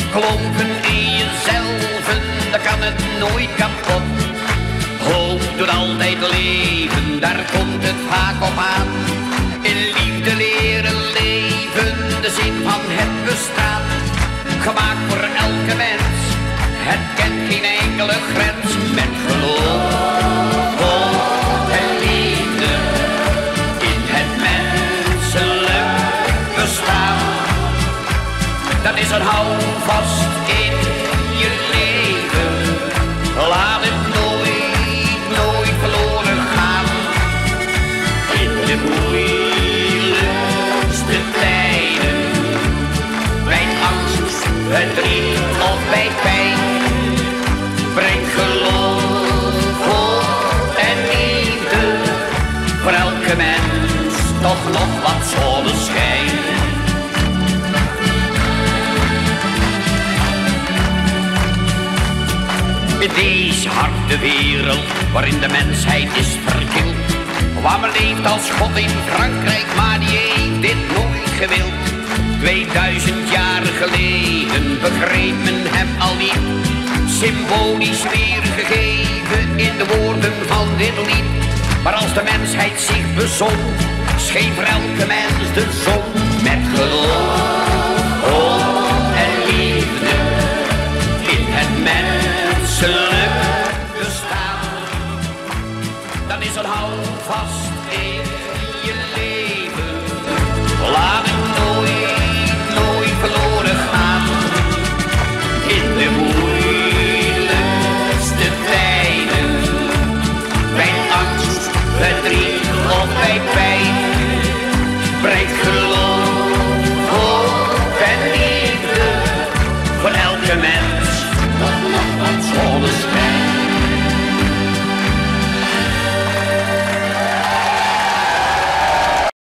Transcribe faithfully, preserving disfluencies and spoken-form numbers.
Geloven in jezelf, dan kan het nooit kapot. Hoop doet altijd leven, daar komt het vaak op aan. In liefde leren leven, de zin van het bestaan. Gemaakt voor elke mens, het kent geen enkele grens. Met geloof, hoop en liefde, in het menselijk bestaan. Dat is een houvast in je leven, laat het nooit, nooit verloren gaan. In de moeilijkste tijden, bij angst, verdriet of bij pijn, breng geloof, hoop en liefde, voor elke mens toch nog wat zonneschijn. In deze harde wereld, waarin de mensheid is verkild, waar men leeft als God in Frankrijk, maar die heeft dit nooit gewild. Tweeduizend jaar geleden begreep men hem al niet, symbolisch weergegeven in de woorden van dit lied. Maar als de mensheid zich bezon, scheen voor elke mens de zon. Met geloof, hoop en liefde, in het menselijk bestaan. Dan is een houvast in je leven, laat het nooit, nooit verloren gaan. In de moeilijkste tijden, bij angst, verdriet of bij pijn, breng geloof, hoop en liefde, voor elke mens